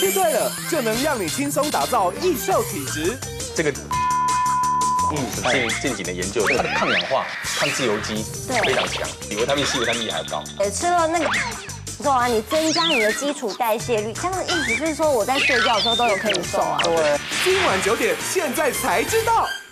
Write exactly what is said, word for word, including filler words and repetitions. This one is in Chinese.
吃对了，就能让你轻松打造易瘦体质。 这个。 嗯，近近几年研究，它的抗氧化、抗自由基非常强，比维他命 C、维他命 E 还要高。 也吃了那个之后啊，你增加你的基础代谢率，这样的意思就是说我在睡觉的时候都有可以瘦啊。 对，今晚九点，现在才知道。